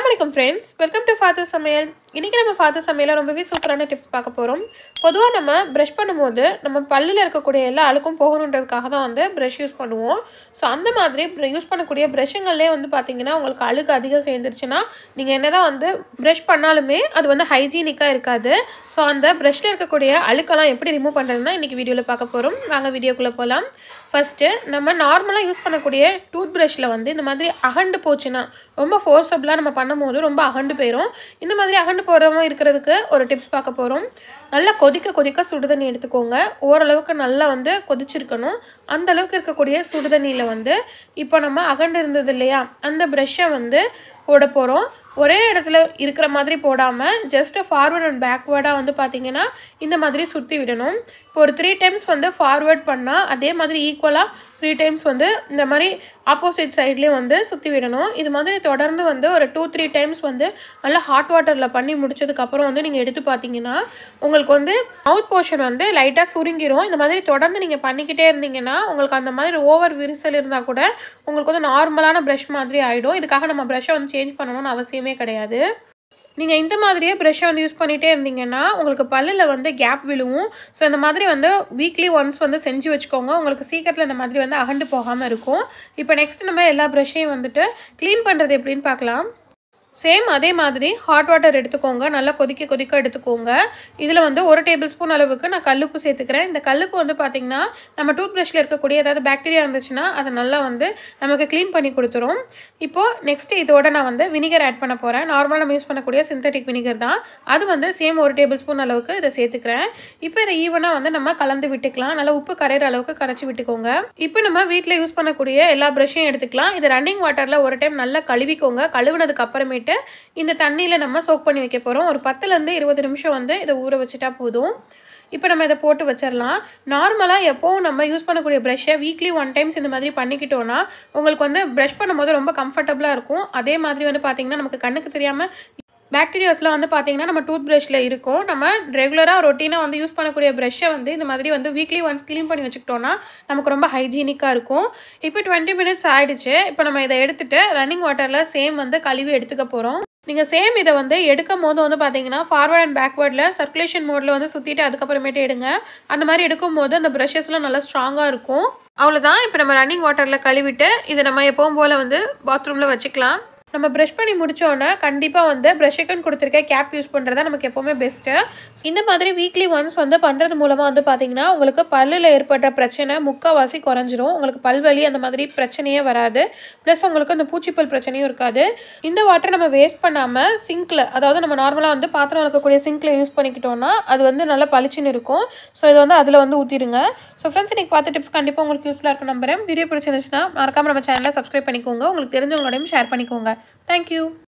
Assalamualaikum friends, welcome to Fathu Samayal. இன்னைக்கு நம்ம Fathu Samayalல ரொம்பவே சூப்பரான டிப்ஸ் பார்க்க போறோம். பொதுவா நம்ம பிரஷ் பண்ணும்போது நம்ம பல்லுல இருக்கக்கூடிய எல்லா அழுக்கும் போகணும்ன்றதுக்காக தான் வந்து பிரஷ் யூஸ் பண்ணுவோம். சோ அந்த மாதிரி யூஸ் பண்ணக்கூடிய பிரஷ்ங்களே வந்து பாத்தீங்கன்னா உங்களுக்கு அழுக்கு அதிகம் சேர்ந்துருச்சுனா நீங்க என்னதான் வந்து பிரஷ் பண்ணாலுமே அது வந்து ஹைஜீனிக்கா இருக்காது. சோ அந்த பிரஷ்ல இருக்கக்கூடிய அழுக்கெல்லாம் எப்படி ரிமூவ் பண்றதுன்னா இன்னைக்கு வீடியோல பார்க்க போறோம். வாங்க வீடியோக்குள்ள போலாம். ஃபர்ஸ்ட் நம்ம நார்மலா யூஸ் பண்ணக்கூடிய டூத் பிரஷ்ல வந்து இந்த மாதிரி அகண்டு போச்சுனா ரொம்ப ஃபோர்ஸபிளா நம்ம பண்ணும்போது ரொம்ப அகண்டு போயிடும். இந்த மாதிரி அகண்டு போடாம இருக்கிறதுக்கு ஒரு டிப்ஸ் பார்க்க போறோம். நல்லா கொதிக்க சுடு தண்ணி எடுத்துக்கோங்க. ஓரளவுக்கு நல்லா வந்து கொதிச்சிருக்கணும். அந்த அளவுக்கு இருக்கக்கூடிய சுடு தண்ணியில வந்து இப்போ நம்ம அகண்டு இருந்தது இல்லையா அந்த பிரஷ்ஷை வந்து போட போறோம். ஒரே இடத்துல இருக்கிற மாதிரி போடாம ஜஸ்ட் ஃபார்வர்ட் அண்ட் பேக்வர்டா வந்து பாத்தீங்கன்னா இந்த மாதிரி சுத்தி விடணும். இப்போ ஒரு 3 டைம்ஸ் வந்து ஃபார்வர்ட் பண்ணா அதே மாதிரி ஈக்குவலா 3 டைம்ஸ் வந்து இந்த மாதிரி ஆப்போசிட் சைட்லயும் வந்து சுத்தி விடணும். இது மாதிரி தொடர்ந்து வந்து ஒரு 2-3 டைம்ஸ் வந்து நல்லா ஹாட் வாட்டர்ல பண்ணி முடிச்சதுக்கு அப்புறம் வந்து நீங்க எடுத்து பாத்தீங்கன்னா உங்களுக்கு வந்து மவுத் போர்ஷன் வந்து லைட்டா சுருங்கிரும். இந்த மாதிரி தொடர்ந்து நீங்க பண்ணிக்கிட்டே இருந்தீங்கன்னா உங்களுக்கு அந்த மாதிரி ஓவர் விரிசல் இருந்தா கூட உங்களுக்கு வந்து நார்மலான பிரஷ் மாதிரி ஆயிடும். இதுக்காக நம்ம பிரஷ்ஷை வந்து சேஞ்ச் பண்ணணும்னு அவசியமே கிடையாது. நீங்க இந்த மாதிரியே பிரஷ்ஷை வந்து யூஸ் பண்ணிட்டே இருந்தீங்கன்னா உங்களுக்கு பல்லுல வந்து கேப் விழுவும். சோ இந்த மாதிரி வந்து வீக்லி ஒன்ஸ் வந்து செஞ்சு வச்சுக்கோங்க. உங்களுக்கு சீக்கிரத்துல இந்த மாதிரி வந்து அகண்டு போகாம இருக்கும். இப்போ நெக்ஸ்ட் நம்ம எல்லா பிரஷ்ஷையும் வந்துட்டு க்ளீன் பண்றது எப்படின்னு பார்க்கலாம். சேம் அதே மாதிரி ஹாட் வாட்டர் எடுத்துக்கோங்க. நல்லா கொதிக்க எடுத்துக்கோங்க. இதில் வந்து 1 டேபிள் ஸ்பூன் அளவுக்கு நான் கல்லுப்பு சேர்த்துக்கிறேன். இந்த கல்லுப்பு வந்து பார்த்தீங்கன்னா நம்ம டூத் ப்ரஷ்ல இருக்கக்கூடிய ஏதாவது பாக்டீரியா இருந்துச்சுன்னா அதை நல்லா வந்து நமக்கு க்ளீன் பண்ணி கொடுத்துரும். இப்போது நெக்ஸ்ட் இதோட நான் வந்து வினிகர் ஆட் பண்ண போகிறேன். நார்மலாக நம்ம யூஸ் பண்ணக்கூடிய சிந்தட்டிக் வினிகர் தான். அது வந்து சேம் 1 டேபிள் ஸ்பூன் அளவுக்கு இதை சேர்த்துக்கிறேன். இப்போ இதை ஈவனாக வந்து நம்ம கலந்து விட்டுக்கலாம். நல்லா உப்பு கரையிற அளவுக்கு கரைச்சி விட்டுக்கோங்க. இப்போ நம்ம வீட்டில் யூஸ் பண்ணக்கூடிய எல்லா ப்ரஷ்ஷையும் எடுத்துக்கலாம். இது ரன்னிங் வாட்டரில் ஒரு டைம் நல்லா கழுவிக்கோங்க. கழுவுனதுக்கு அப்புறமேட்டு இந்த தண்ணியில நம்ம சோக் பண்ணி வைக்க போறோம். ஒரு 10ல இருந்து 20 நிமிஷம் வந்து இதை ஊற வச்சுட்டா போதும். இப்போ நம்ம இதை போட்டு வச்சிடலாம். நார்மலாக எப்போவும் நம்ம யூஸ் பண்ணக்கூடிய ப்ரஷ்ஷை வீக்லி 1 டைம்ஸ் இந்த மாதிரி பண்ணிக்கிட்டோன்னா உங்களுக்கு வந்து ப்ரஷ் பண்ணும்போது ரொம்ப கம்ஃபர்டபுளாக இருக்கும். அதே மாதிரி வந்து பார்த்தீங்கன்னா நமக்கு கண்ணுக்கு தெரியாமல் பாக்டீரியாஸ்லாம் வந்து பார்த்தீங்கன்னா நம்ம டூத் ப்ரஷ்ல இருக்கும். நம்ம ரெகுலராக ரொட்டீனாக வந்து யூஸ் பண்ணக்கூடிய ப்ரஷ்ஷை வந்து இந்த மாதிரி வந்து வீக்லி ஒன்ஸ் க்ளீன் பண்ணி வச்சுக்கிட்டோன்னா நமக்கு ரொம்ப ஹைஜீனிக்காக இருக்கும். இப்போ 20 மினிட்ஸ் ஆயிடுச்சு. இப்போ நம்ம இதை எடுத்துட்டு ரன்னிங் வாட்டரில் சேம் வந்து கழுவி எடுத்துக்க போகிறோம். நீங்கள் சேம் இதை வந்து எடுக்கும் போது வந்து பார்த்தீங்கன்னா ஃபார்வர்ட் அண்ட் பேக்வர்டில் சர்க்குலேஷன் மோடில் வந்து சுற்றிட்டு அதுக்கப்புறமேட்டு எடுங்க. அந்த மாதிரி எடுக்கும்போது அந்த ப்ரஷஸ்லாம் நல்லா ஸ்ட்ராங்காக இருக்கும். அவ்வளோதான். இப்போ நம்ம ரன்னிங் வாட்டரில் கழுவிட்டு இதை நம்ம எப்பவும் போல் வந்து பாத்ரூமில் வச்சுக்கலாம். நம்ம ப்ரஷ் பண்ணி முடிச்சோன்னா கண்டிப்பாக வந்து ப்ரஷ்ஷுக்குன்னு கொடுத்துருக்க கேப் யூஸ் பண்ணுறதா நமக்கு எப்போவுமே பெஸ்ட்டு. இந்த மாதிரி வீக்லி ஒன்ஸ் வந்து பண்ணுறது மூலமாக வந்து பார்த்தீங்கன்னா உங்களுக்கு பல்லில் ஏற்பட்ட பிரச்சனை முக்கால்வாசி குறைஞ்சிரும். உங்களுக்கு பல்வலி அந்த மாதிரி பிரச்சனையே வராது. ப்ளஸ் உங்களுக்கு அந்த பூச்சிப்பல் பிரச்சனையும் இருக்காது. இந்த வாட்டரை நம்ம வேஸ்ட் பண்ணாமல் சிங்கில், அதாவது நம்ம நார்மலாக வந்து பாத்திரம் வளர்க்கக்கூடிய சிங்கில் யூஸ் பண்ணிக்கிட்டோன்னா அது வந்து நல்லா பளிச்சுன்னு இருக்கும். ஸோ இது வந்து அதில் வந்து ஊற்றிடுங்க. ஸோ ஃப்ரெண்ட்ஸ் இன்றைக்கி பார்த்த டிப்ஸ் கண்டிப்பாக உங்களுக்கு யூஸ்ஃபுல்லாக இருக்கும் நம்புறேன். வீடியோ பிடிச்சிருந்துச்சுன்னா மறக்காமல் நம்ம சேனலை சப்ஸ்கிரைப் பண்ணிக்கோங்க. உங்களுக்கு தெரிஞ்சவங்களோடையும் ஷேர் பண்ணிக்கோங்க. Thank you.